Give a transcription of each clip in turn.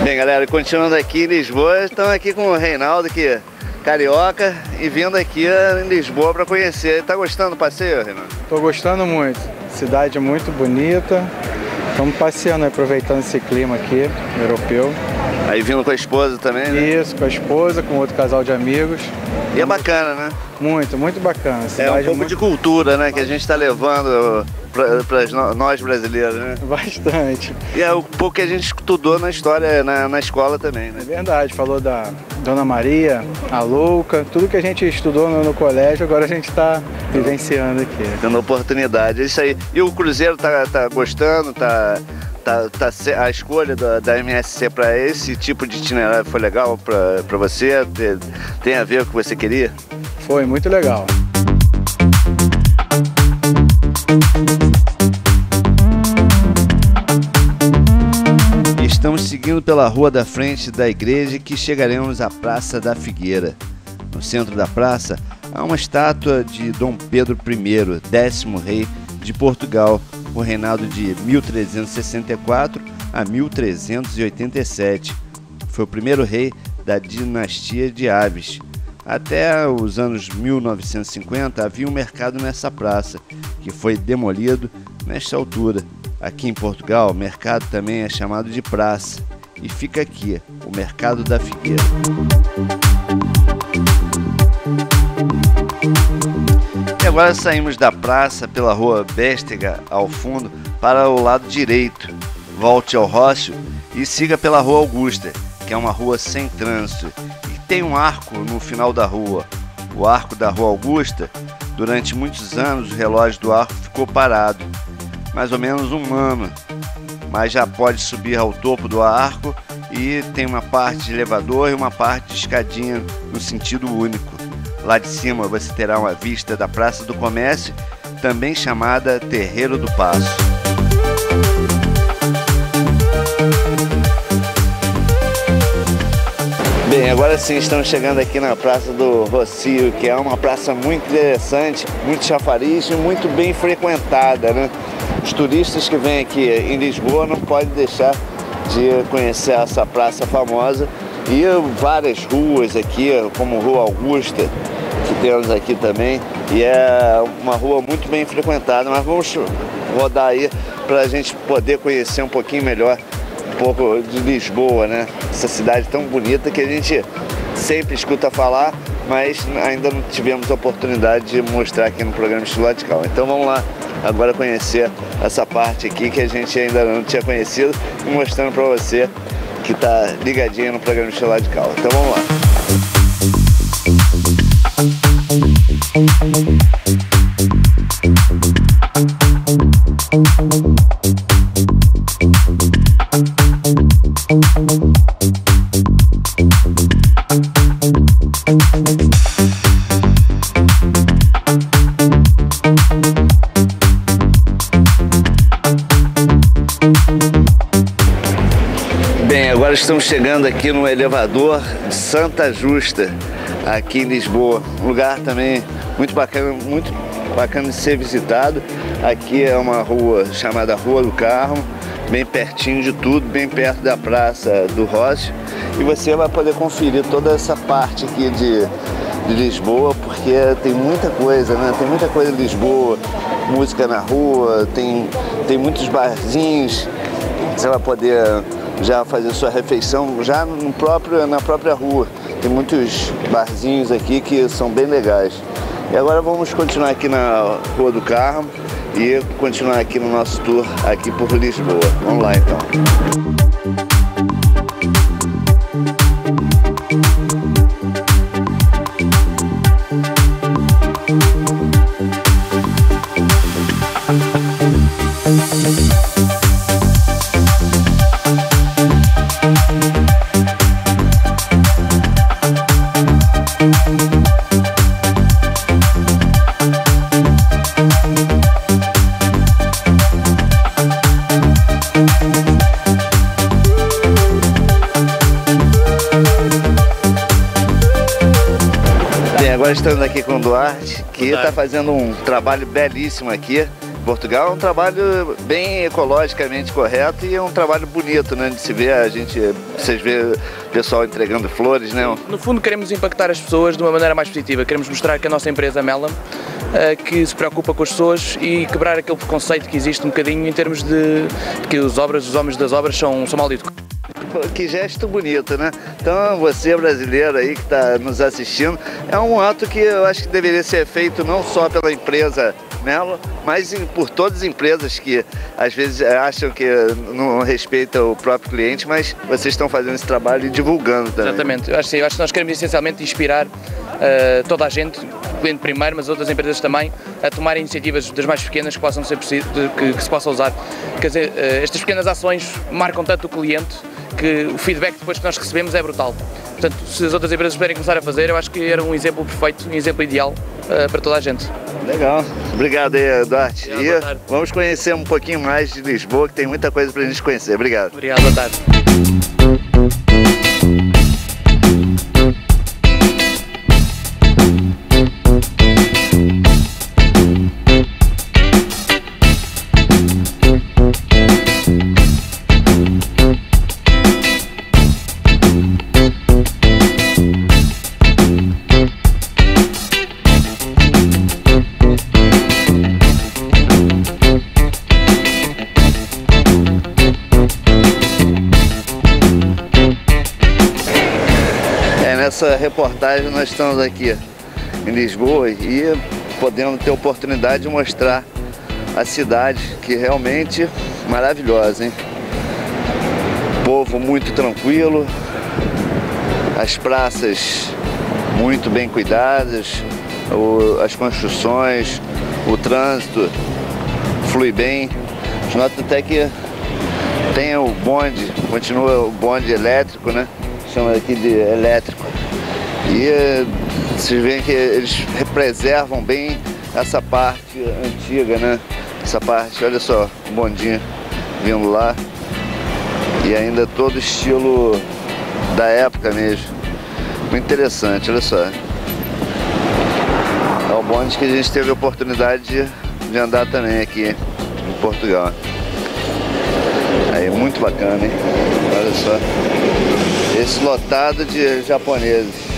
Bem, galera, continuando aqui em Lisboa, estamos aqui com o Reinaldo, que é carioca, e vindo aqui em Lisboa para conhecer. Tá gostando do passeio, Reinaldo? Tô gostando muito. Cidade muito bonita. Estamos passeando, aproveitando esse clima aqui, europeu. Aí vindo com a esposa também, né? Isso, com a esposa, com outro casal de amigos. E é bacana, né? Muito, muito bacana. É um pouco de cultura, né? Que a gente está levando para nós brasileiros, né? Bastante. E é o pouco que a gente estudou na história, na escola também, né? É verdade, falou da Dona Maria, a Louca, tudo que a gente estudou no colégio, agora a gente está vivenciando aqui. Tendo oportunidade, é isso aí. E o Cruzeiro tá gostando, a escolha da MSC para esse tipo de itinerário foi legal para você? Tem a ver com o que você queria? Foi muito legal. Estamos seguindo pela rua da frente da igreja que chegaremos à Praça da Figueira. No centro da praça há uma estátua de Dom Pedro I, 10º rei de Portugal, com reinado de 1364 a 1387. Foi o primeiro rei da dinastia de Aves. Até os anos 1950 havia um mercado nessa praça, que foi demolido nesta altura. Aqui em Portugal, o mercado também é chamado de praça, e fica aqui, o Mercado da Figueira. E agora saímos da praça pela rua Béstega ao fundo para o lado direito. Volte ao Rócio e siga pela rua Augusta, que é uma rua sem trânsito e tem um arco no final da rua. O arco da rua Augusta, durante muitos anos o relógio do arco ficou parado, mais ou menos um ano, mas já pode subir ao topo do arco e tem uma parte de elevador e uma parte de escadinha no sentido único. Lá de cima você terá uma vista da Praça do Comércio, também chamada Terreiro do Paço. Bem, agora sim estamos chegando aqui na Praça do Rossio, que é uma praça muito interessante, muito chafariz e muito bem frequentada, né? Os turistas que vêm aqui em Lisboa não podem deixar de conhecer essa praça famosa e várias ruas aqui, como Rua Augusta, que temos aqui também, e é uma rua muito bem frequentada, mas vamos rodar aí para a gente poder conhecer um pouquinho melhor um pouco de Lisboa, né? Essa cidade tão bonita que a gente sempre escuta falar, mas ainda não tivemos a oportunidade de mostrar aqui no programa Estilo Radical. Então vamos lá agora conhecer essa parte aqui que a gente ainda não tinha conhecido e mostrando para você que está ligadinho no programa Estilo Radical. Então vamos lá. Bem, agora estamos chegando aqui no elevador de Santa Justa, aqui em Lisboa. Um lugar também muito bacana de ser visitado. Aqui é uma rua chamada Rua do Carmo, bem pertinho de tudo, bem perto da Praça do Rócio. E você vai poder conferir toda essa parte aqui de Lisboa, porque tem muita coisa, né? Tem muita coisa em Lisboa, música na rua, tem muitos barzinhos. Você vai poder já fazer sua refeição já na própria rua. Tem muitos barzinhos aqui que são bem legais. E agora vamos continuar aqui na Rua do Carmo e continuar aqui no nosso tour aqui por Lisboa. Vamos lá então. Agora estamos aqui com o Duarte, que está fazendo um trabalho belíssimo aqui, Portugal é um trabalho bem ecologicamente correto e é um trabalho bonito, né, de se ver. Vocês vê o pessoal entregando flores, né? No fundo queremos impactar as pessoas de uma maneira mais positiva, queremos mostrar que a nossa empresa Mellam que se preocupa com as pessoas e quebrar aquele preconceito que existe um bocadinho em termos de que os homens das obras são mal educados. Que gesto bonito, né? Então você brasileiro aí que está nos assistindo, é um ato que eu acho que deveria ser feito não só pela empresa Mellam, mas por todas as empresas que às vezes acham que não respeitam o próprio cliente, mas vocês estão fazendo esse trabalho e divulgando também. Exatamente, eu acho que nós queremos essencialmente inspirar toda a gente, o cliente primeiro, mas outras empresas também, a tomar iniciativas das mais pequenas que possam ser que se possa usar. Quer dizer, estas pequenas ações marcam tanto o cliente que o feedback depois que nós recebemos é brutal. Portanto, se as outras empresas puderem começar a fazer, eu acho que era um exemplo perfeito, um exemplo ideal para toda a gente. Legal. Obrigado aí, Duarte. E vamos conhecer um pouquinho mais de Lisboa, que tem muita coisa para a gente conhecer. Obrigado. Obrigado, boa tarde. Nessa reportagem nós estamos aqui em Lisboa e podemos ter a oportunidade de mostrar a cidade, que é realmente maravilhosa, hein? Povo muito tranquilo, as praças muito bem cuidadas, as construções, o trânsito flui bem. Nota até que tem o bonde, continua o bonde elétrico, né? Chama aqui de elétrico. E vocês veem que eles preservam bem essa parte antiga, né? Essa parte, olha só, o bondinho vindo lá. E ainda todo estilo da época mesmo. Muito interessante, olha só. É o bonde que a gente teve a oportunidade de andar também aqui em Portugal. Aí, muito bacana, hein? Olha só. Esse lotado de japoneses.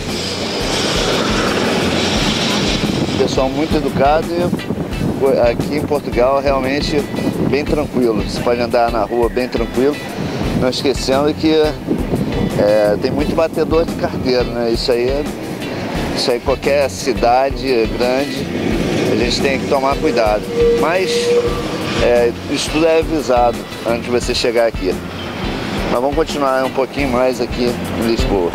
Pessoal muito educado e aqui em Portugal realmente bem tranquilo. Você pode andar na rua bem tranquilo, não esquecendo que tem muito batedor de carteira, né? Isso aí qualquer cidade grande a gente tem que tomar cuidado. Mas isso tudo é avisado antes de você chegar aqui. Mas vamos continuar um pouquinho mais aqui em Lisboa.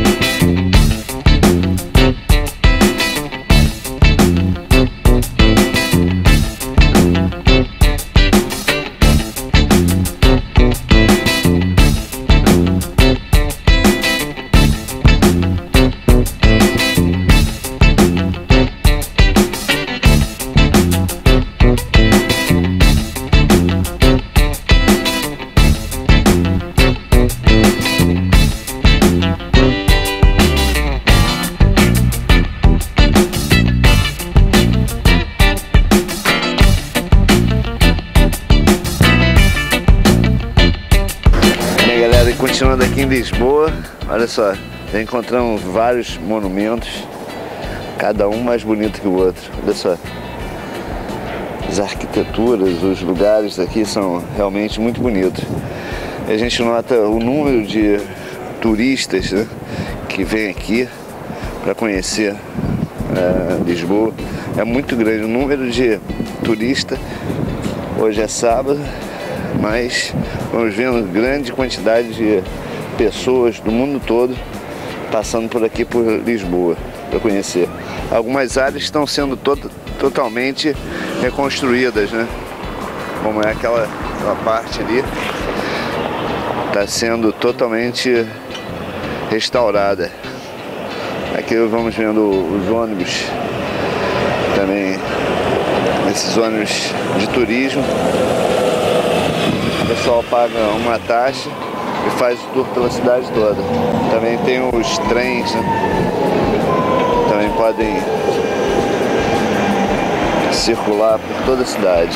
Continuando aqui em Lisboa, olha só, já encontramos vários monumentos, cada um mais bonito que o outro. Olha só, as arquiteturas, os lugares aqui são realmente muito bonitos. A gente nota o número de turistas, né, que vem aqui para conhecer Lisboa. É muito grande o número de turistas. Hoje é sábado, mas vamos vendo grande quantidade de pessoas do mundo todo passando por aqui por Lisboa para conhecer. Algumas áreas estão sendo totalmente reconstruídas, né? Como é aquela parte ali, está sendo totalmente restaurada. Aqui vamos vendo os ônibus também, esses ônibus de turismo. O pessoal paga uma taxa e faz o tour pela cidade toda. Também tem os trens, né? Também podem circular por toda a cidade.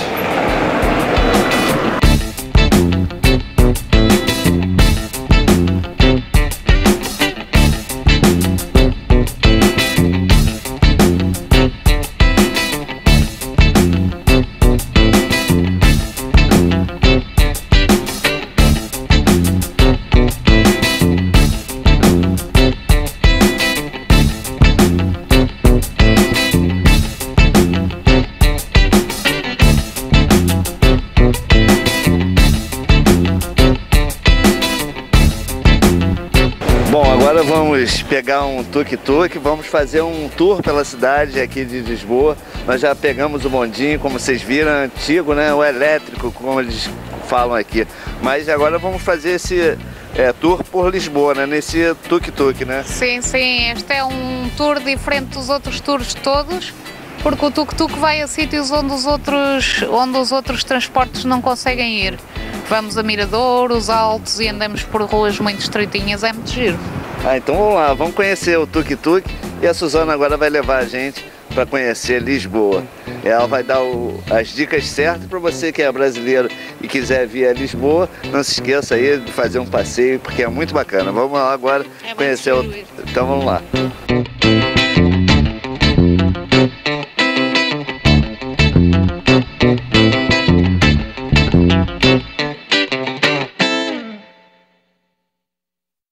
Bom, agora vamos pegar um tuk-tuk, vamos fazer um tour pela cidade aqui de Lisboa. Nós já pegamos o bondinho, como vocês viram, antigo, né? O elétrico, como eles falam aqui. Mas agora vamos fazer esse tour por Lisboa, né? Nesse tuk-tuk, né? Sim, sim, este é um tour diferente dos outros tours todos, porque o tuk-tuk vai a sítios onde os outros transportes não conseguem ir. Vamos a Miradouro, os Altos e andamos por ruas muito estreitinhas, é muito giro. Então vamos lá, vamos conhecer o tuk-tuk e a Suzana agora vai levar a gente para conhecer Lisboa. Ela vai dar as dicas certas para você que é brasileiro e quiser vir a Lisboa. Não se esqueça aí de fazer um passeio porque é muito bacana. Vamos lá agora conhecer o... Então vamos lá.